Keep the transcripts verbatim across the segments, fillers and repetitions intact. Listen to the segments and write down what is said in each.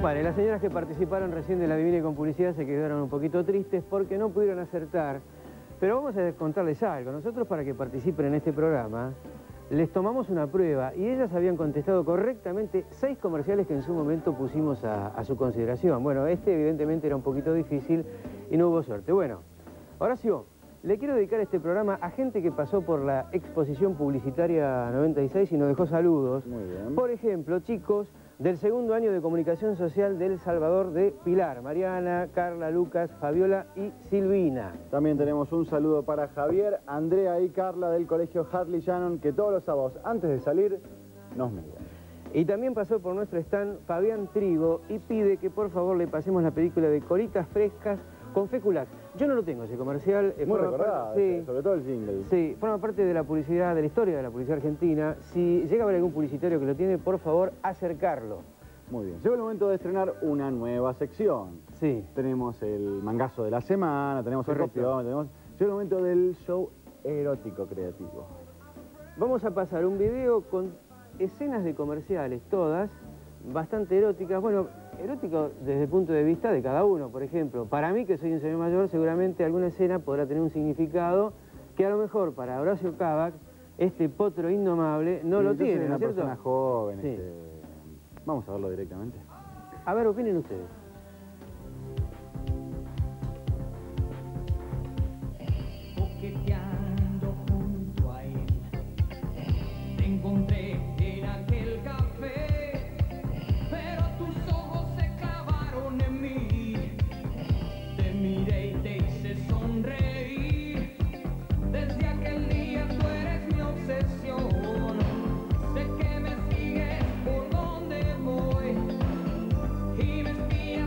Vale, las señoras que participaron recién de la Adivine con Publicidad se quedaron un poquito tristes porque no pudieron acertar. Pero vamos a contarles algo. Nosotros, para que participen en este programa, les tomamos una prueba y ellas habían contestado correctamente seis comerciales que en su momento pusimos a, a su consideración. Bueno, este evidentemente era un poquito difícil y no hubo suerte. Bueno, Horacio, le quiero dedicar este programa a gente que pasó por la exposición publicitaria noventa y seis y nos dejó saludos. Muy bien. Por ejemplo, chicos del segundo año de Comunicación Social del Salvador de Pilar, Mariana, Carla, Lucas, Fabiola y Silvina. También tenemos un saludo para Javier, Andrea y Carla del colegio Hartley Shannon, que todos los sábados, antes de salir, nos miran. Y también pasó por nuestro stand Fabián Trigo y pide que por favor le pasemos la película de Colitas Frescas con Féculax. Yo no lo tengo ese comercial. Muy recordado, sí, sobre todo el jingle. Sí, forma parte de la publicidad, de la historia de la publicidad argentina. Si llega a haber algún publicitario que lo tiene, por favor, acercarlo. Muy bien. Llegó el momento de estrenar una nueva sección. Sí. Tenemos el mangazo de la semana, tenemos el Correcto. copión, tenemos... Llegó el momento del show erótico creativo. Vamos a pasar un video con escenas de comerciales, todas bastante eróticas. Bueno, erótico desde el punto de vista de cada uno. Por ejemplo, para mí, que soy un señor mayor, seguramente alguna escena podrá tener un significado que a lo mejor para Horacio Cavac, este potro indomable, no Sí, lo yo soy tiene, ¿no una es cierto? persona joven. Sí. Este... Vamos a verlo directamente. A ver, opinen ustedes. Coqueteando junto a él, te encontré en aquel café, pero tus ojos se clavaron en mí, te miré y te hice sonreír, desde aquel día tú eres mi obsesión, sé que me sigues por donde voy, y me espías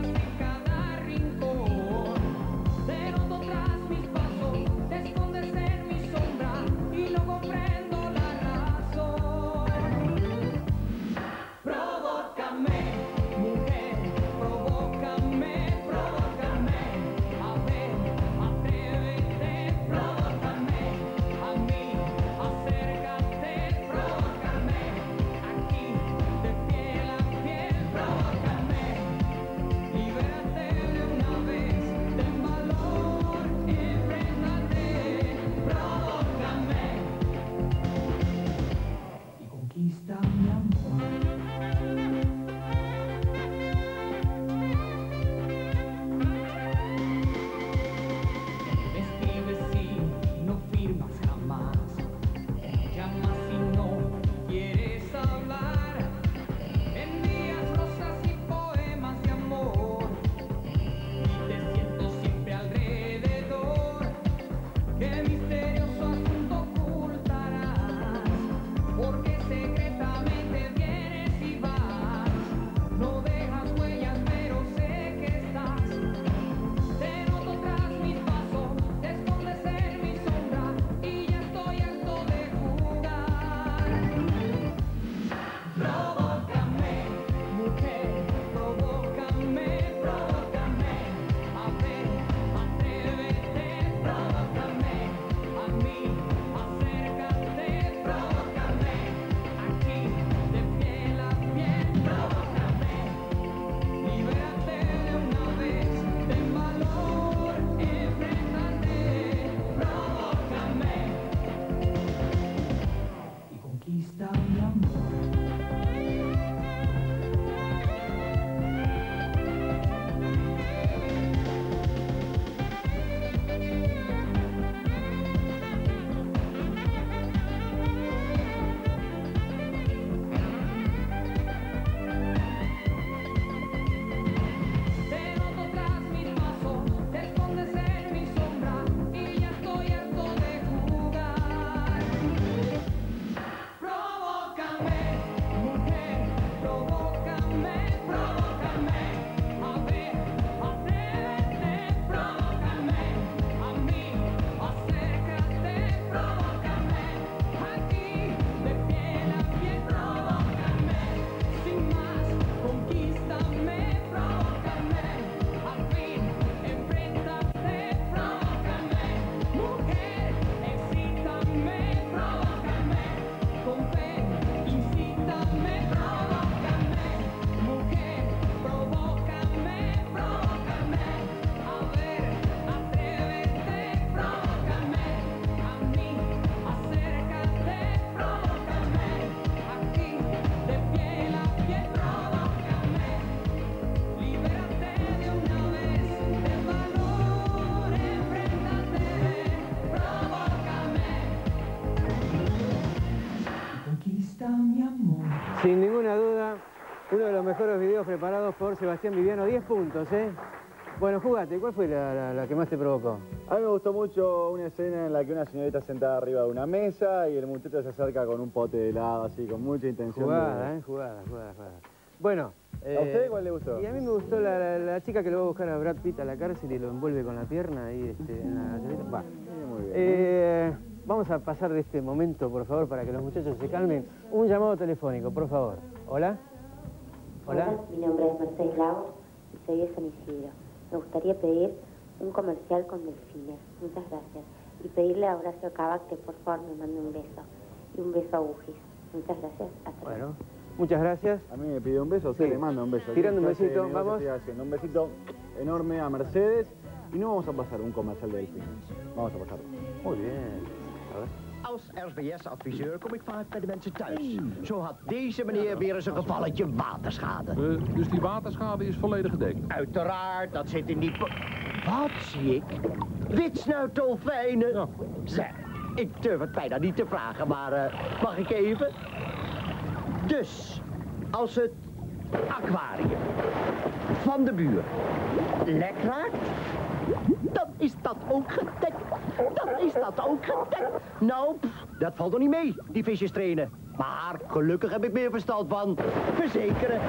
Uno de los mejores videos preparados por Sebastián Viviano, diez puntos, ¿eh? Bueno, jugate, ¿cuál fue la, la, la que más te provocó? A mí me gustó mucho una escena en la que una señorita sentada arriba de una mesa y el muchacho se acerca con un pote de helado, así, con mucha intención. Jugada, de... ¿eh? Jugada, jugada, jugada. Bueno... ¿A usted cuál le gustó? Y a mí me gustó la, la, la chica que lo va a buscar a Brad Pitt a la cárcel y lo envuelve con la pierna ahí este, en la galletita. Va. Sí, muy bien. Eh, vamos a pasar de este momento, por favor, para que los muchachos se calmen. Un llamado telefónico, por favor. ¿Hola? ¿Hola? Hola, mi nombre es Mercedes Lagos y soy de San Isidro. Me gustaría pedir un comercial con delfines. Muchas gracias. Y pedirle a Horacio Cabac que por favor me mande un beso. Y un beso a Bugis. Muchas gracias. Hasta luego. Bueno, muchas gracias. A mí me pide un beso, usted Sí. le manda un beso. Tirando un ¿Qué clase de besito, negocio vamos. estoy haciendo? Un besito enorme a Mercedes y no vamos a pasar un comercial de delfín. Vamos a pasarlo. Muy bien. A ver. Als R V S-adviseur kom ik vaak bij de mensen thuis. Zo had deze meneer weer eens een gevalletje waterschade. Uh, dus die waterschade is volledig gedekt? Uiteraard, dat zit in die... Wat zie ik? Witsnuitdolfijnen. Ja. Zeg, ik durf het bijna niet te vragen, maar uh, mag ik even? Dus, als het aquarium van de buur lek raakt, dan is dat ook gedekt. Dan is dat ook gedekt. Nou, pff, dat valt nog niet mee, die visjes trainen. Maar gelukkig heb ik meer verstand van verzekeren.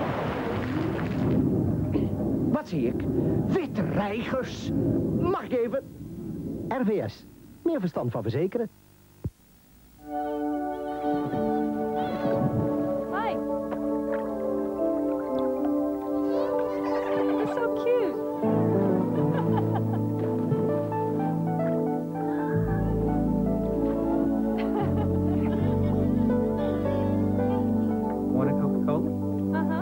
Wat zie ik? Witte reigers. Mag ik even? R V S. Meer verstand van verzekeren. Hi. You're so cute. Want a Coca-Cola? Uh-huh.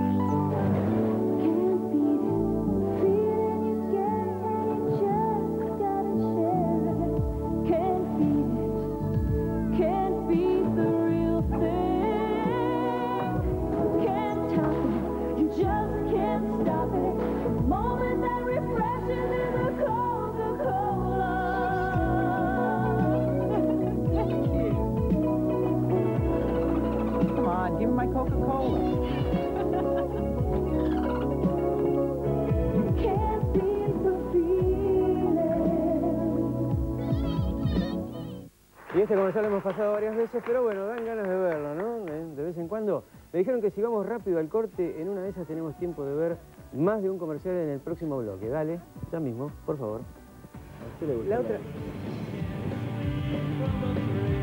Come on, give me my Coca-Cola. Y este comercial lo hemos pasado varias veces, pero bueno, dan ganas de verlo, ¿no? De, de vez en cuando. Me dijeron que si vamos rápido al corte, en una de esas tenemos tiempo de ver más de un comercial en el próximo bloque. Dale, ya mismo, por favor. ¿A usted le gusta La la- otra...